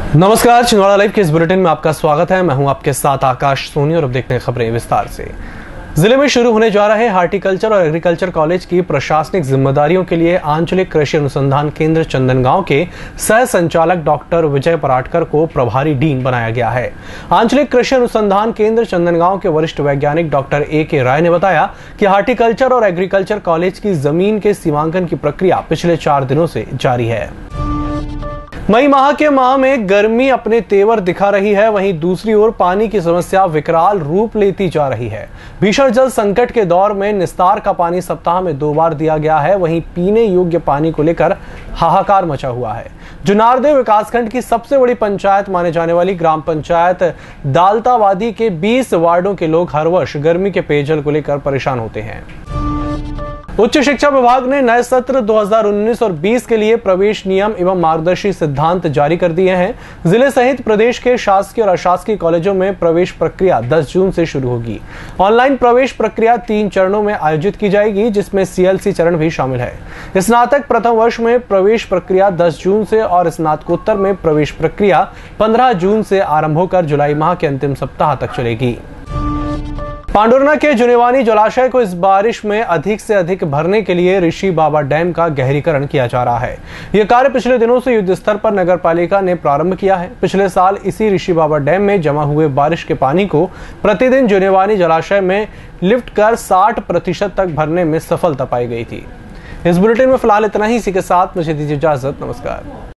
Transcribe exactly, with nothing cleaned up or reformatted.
नमस्कार, छिंदवाड़ा लाइव के इस बुलेटिन में आपका स्वागत है। मैं हूं आपके साथ आकाश सोनी और अब देखते हैं खबरें विस्तार से। जिले में शुरू होने जा रहे हार्टिकल्चर और एग्रीकल्चर कॉलेज की प्रशासनिक जिम्मेदारियों के लिए आंचलिक कृषि अनुसंधान केंद्र चंदनगांव के सह संचालक डॉक्टर विजय पराटकर को प्रभारी डीन बनाया गया है। आंचलिक कृषि अनुसंधान केंद्र चंदनगांव के वरिष्ठ वैज्ञानिक डॉक्टर ए के राय ने बताया कि हार्टिकल्चर और एग्रीकल्चर कॉलेज की जमीन के सीमांकन की प्रक्रिया पिछले चार दिनों से जारी है। मई माह के माह में गर्मी अपने तेवर दिखा रही है, वहीं दूसरी ओर पानी की समस्या विकराल रूप लेती जा रही है। भीषण जल संकट के दौर में निस्तार का पानी सप्ताह में दो बार दिया गया है, वहीं पीने योग्य पानी को लेकर हाहाकार मचा हुआ है। जुनारदेव विकासखंड की सबसे बड़ी पंचायत माने जाने वाली ग्राम पंचायत दालतावादी के बीस वार्डों के लोग हर वर्ष गर्मी के पेयजल को लेकर परेशान होते हैं। उच्च शिक्षा विभाग ने नए सत्र दो हज़ार उन्नीस और बीस के लिए प्रवेश नियम एवं मार्गदर्शी सिद्धांत जारी कर दिए हैं। जिले सहित प्रदेश के शासकीय और अशासकीय कॉलेजों में प्रवेश प्रक्रिया दस जून से शुरू होगी। ऑनलाइन प्रवेश प्रक्रिया तीन चरणों में आयोजित की जाएगी, जिसमें सीएलसी चरण भी शामिल है। स्नातक प्रथम वर्ष में प्रवेश प्रक्रिया दस जून से और स्नातकोत्तर में प्रवेश प्रक्रिया पंद्रह जून से आरंभ होकर जुलाई माह के अंतिम सप्ताह तक चलेगी। पांडुरना के जुनेवानी जलाशय को इस बारिश में अधिक से अधिक भरने के लिए ऋषि बाबा डैम का गहरीकरण किया जा रहा है। यह कार्य पिछले दिनों से युद्ध स्तर पर नगर पालिका ने प्रारंभ किया है। पिछले साल इसी ऋषि बाबा डैम में जमा हुए बारिश के पानी को प्रतिदिन जुनेवानी जलाशय में लिफ्ट कर साठ प्रतिशत तक भरने में सफलता पाई गई थी। इस बुलेटिन में फिलहाल इतना ही। इसी के साथ मुझे दीजिए इजाजत। नमस्कार।